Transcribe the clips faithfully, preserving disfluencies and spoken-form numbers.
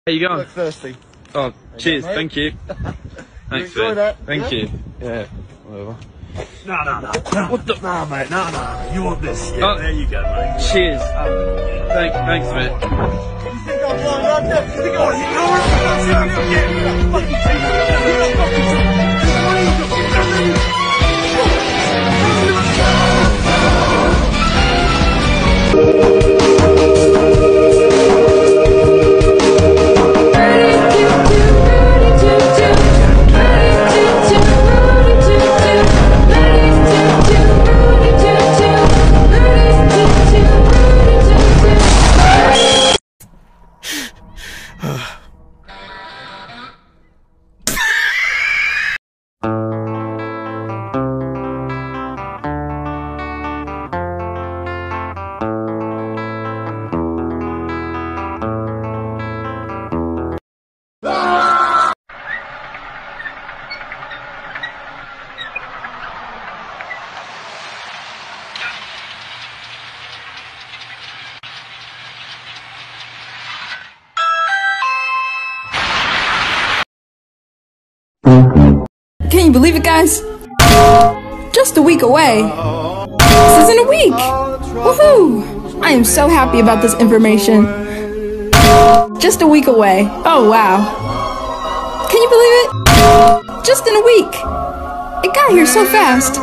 How you going? Look thirsty. Oh, cheers. Go, thank you. Thanks, you man. that? Thank yeah? you. Yeah, whatever. No, no, no. no. What the? Nah, mate. No, no. You want this? Yeah, Oh, there you go, mate. Cheers. Thank, thanks, man. You think I'm blind like that? You think I'm... You know what I'm saying? Yeah, fucking Can you believe it, guys? Just a week away. This isn't a week! Woohoo! I am so happy about this information. Just a week away. Oh, wow. Can you believe it? Just in a week. It got here so fast.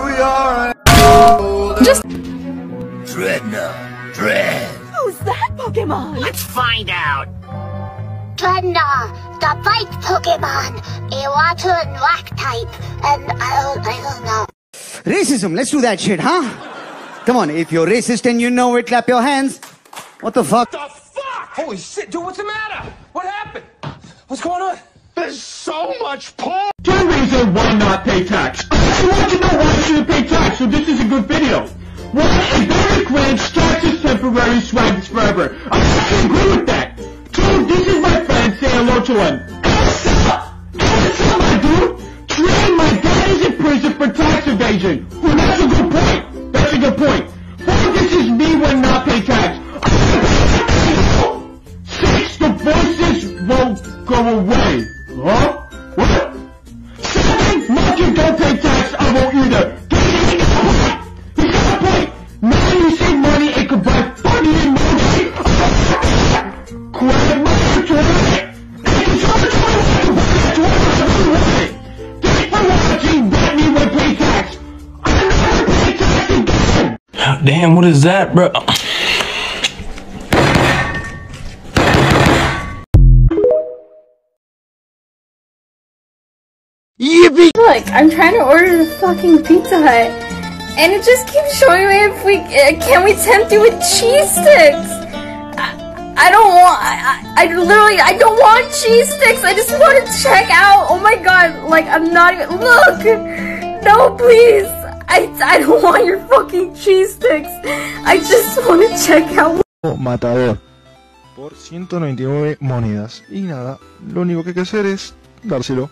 Just... Dreadnought. Dread. Who's that Pokemon? Let's find out. Dreadnought, the fight Pokemon, a water and rock type, and I don't, I don't know. Racism, let's do that shit, huh? Come on, if you're racist and you know it, clap your hands. What the fuck? What the fuck? Holy shit, dude, what's the matter? What happened? What's going on? There's so much porn! Two reasons why not pay tax. I want to know why you shouldn't pay tax, so this is a good video. One, a very cringe, tax is temporary, swag is forever. I actually agree with that. Two, this is my friend, say hello to him. Elsa! Elsa, my dude! Train, my dad is in prison for tax evasion. Well, that's a good point. That's a good point. Four, this is me when not pay tax. Six, the voices won't go away. Huh? What? Seven, Martin, don't pay tax, I won't either. He got a point. He got a point. Now you save money, it could buy funny and movie. Grab my toilet. And control the toilet. Thanks for watching. Let me will pay tax. I'm not gonna pay tax again. Damn, what is that, bro? Yippee! Look, I'm trying to order the fucking Pizza Hut, and it just keeps showing me if we uh, can we tempt you with cheese sticks. I, I don't want. I, I literally I don't want cheese sticks. I just want to check out. Oh my god! Like I'm not even. Look, no, please. I I don't want your fucking cheese sticks. I just want to check out. Matador por ciento noventa y nueve monedas y nada, lo único que hay que hacer es dárselo.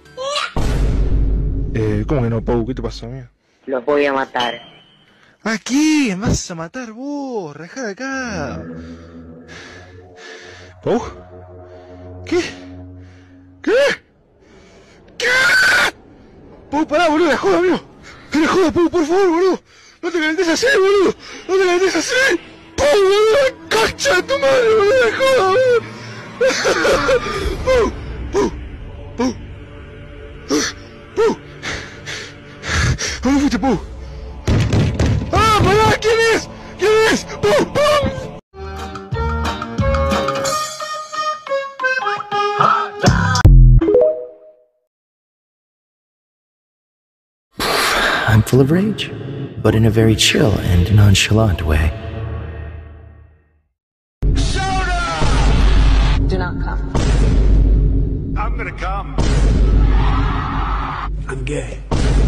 Eh, ¿cómo que no, Pau? ¿Qué te pasa, amigo? Los voy a matar. ¿A quién vas a matar vos? Rajá de acá. ¿Pau? ¿Qué? ¿Qué? ¿Qué? Pau, pará, boludo, la joda, amigo. Que la joda, Pau, por favor, boludo. No te calentes así, boludo. No te calentes así. Pau, boludo, concha de tu madre, boludo, la joda, boludo. Pau, Pau, Pau. Pau. ¿A dónde fuiste, Pau? ¡Ah, pará! ¿Quién es? ¿Quién es? ¡Pau, Pau! I'm full of rage, but in a very chill and nonchalant way. Soda! Do not come. I'm gonna come. I'm gay.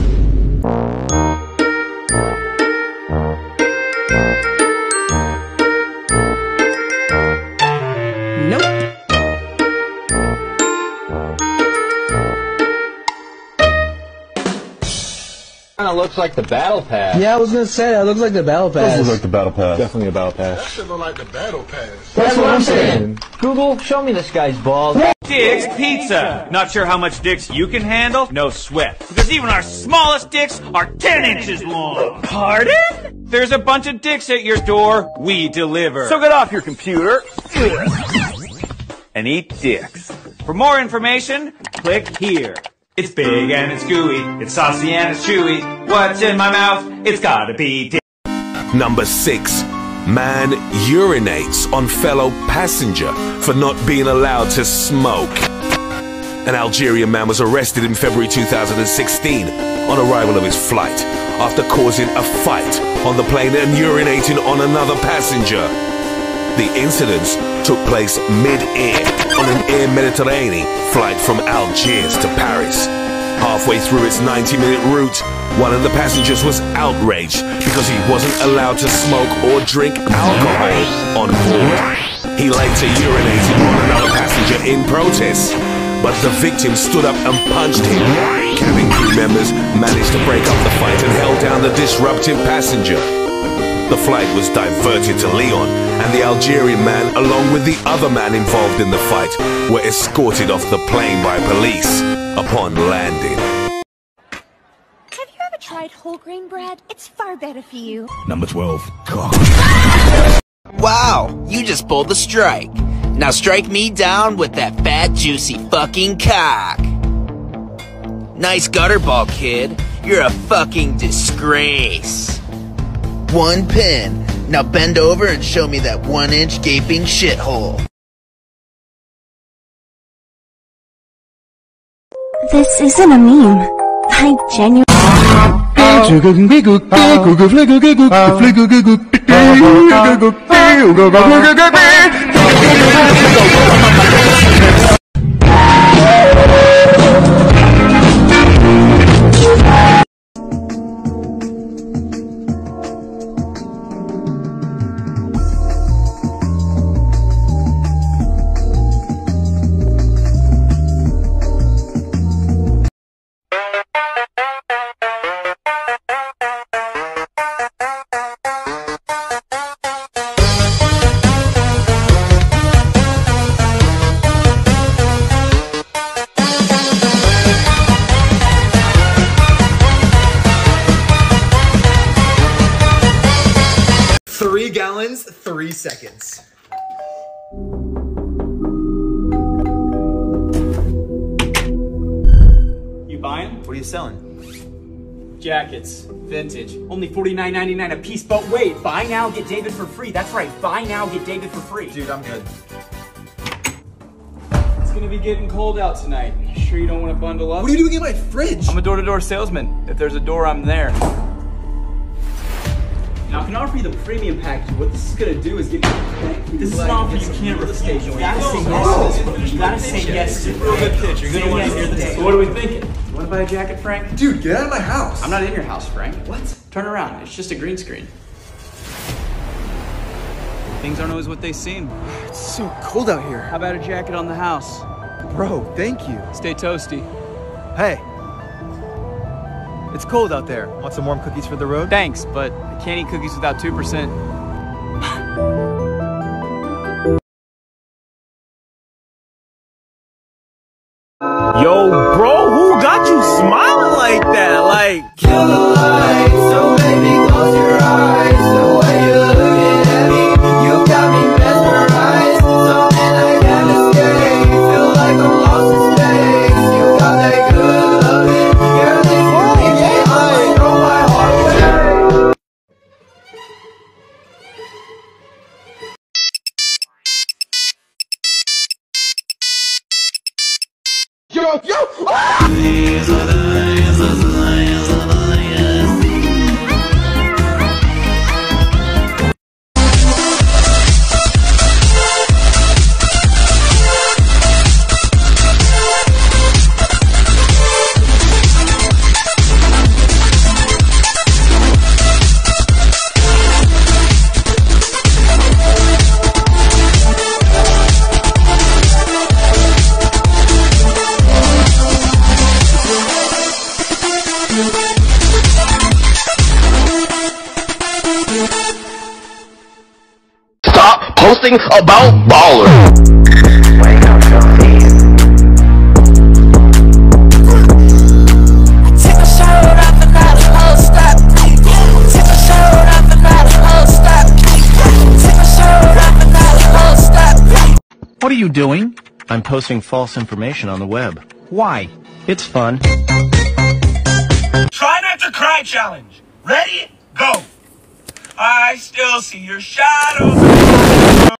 Nope. No, of looks like the battle pass. Yeah, I was gonna say that looks like the battle pass. Does look like the battle pass. Definitely a battle pass. That shit look like the battle pass. That's, That's what I'm saying. saying. Google, show me this guy's balls. Dick's Pizza. Not sure how much dicks you can handle? No sweat. Because even our smallest dicks are ten inches long. Pardon? There's a bunch of dicks at your door. We deliver. So get off your computer and eat dicks. For more information, click here. It's big and it's gooey. It's saucy and it's chewy. What's in my mouth? It's gotta be dick. Number six. Man urinates on fellow passenger for not being allowed to smoke. An Algerian man was arrested in February two thousand sixteen on arrival of his flight after causing a fight on the plane and urinating on another passenger. The incidents took place mid-air on an Air Mediterranean flight from Algiers to Paris. Halfway through its ninety minute route, one of the passengers was outraged because he wasn't allowed to smoke or drink alcohol on board. He later urinated on another passenger in protest, but the victim stood up and punched him. Cabin crew members managed to break up the fight and held down the disruptive passenger. The flight was diverted to Lyon, and the Algerian man, along with the other man involved in the fight, were escorted off the plane by police upon landing. Have you ever tried whole grain bread? It's far better for you. Number twelve. God. Wow, you just pulled the strike. Now strike me down with that fat, juicy fucking cock. Nice gutterball, kid. You're a fucking disgrace. One pin. Now bend over and show me that one-inch gaping shithole. This isn't a meme. I genuinely... Three gallons, three seconds. You buying? What are you selling? Jackets, vintage, only forty-nine ninety-nine a piece. But wait, buy now, get David for free. That's right, buy now, get David for free. Dude, I'm good. It's gonna be getting cold out tonight. You sure you don't want to bundle up? What are you doing in my fridge? I'm a door-to-door salesman. If there's a door, I'm there. Now, I can offer you the premium package. What this is gonna do is give you. This is an offer you can't refuse. You gotta say yes to this. You gotta say yes to this. Real good pitch. You're gonna want to hear this. So what are we thinking? You wanna buy a jacket, Frank? Dude, get out of my house. I'm not in your house, Frank. What? Turn around. It's just a green screen. Things aren't always what they seem. It's so cold out here. How about a jacket on the house? Bro, thank you. Stay toasty. Hey. It's cold out there. Want some warm cookies for the road? Thanks, but I can't eat cookies without two percent. Yo, bro, who got you smiling like that? Like, kill the light, so baby, close your eyes. The way you're looking at me, you got me mesmerized. Something I can't escape. Feel like I'm lost in space. You got that good loving. You're the only I might throw my heart away. Yo, yo! Ah! something about ballers. Wake up, Sophie. Take a shower off and not a whole stop. Take a shower off and not a whole stop. Take a shower off and not a whole stop. What are you doing? I'm posting false information on the web. Why? It's fun. Try not to cry challenge. Ready? Go. I still see your shadows.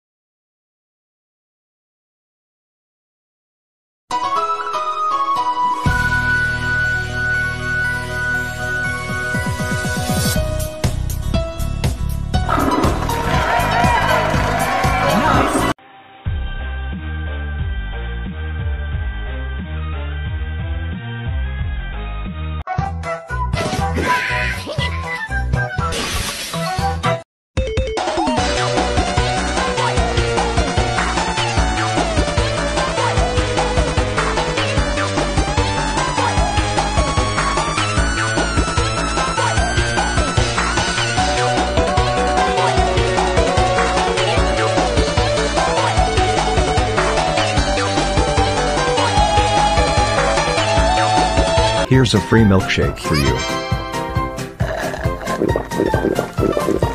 Here's a free milkshake for you.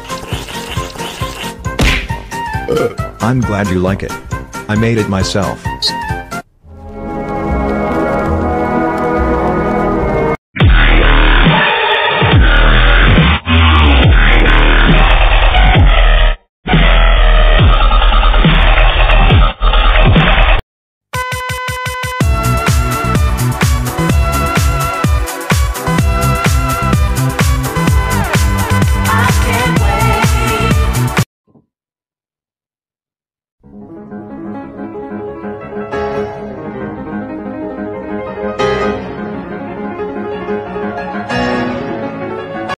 I'm glad you like it. I made it myself.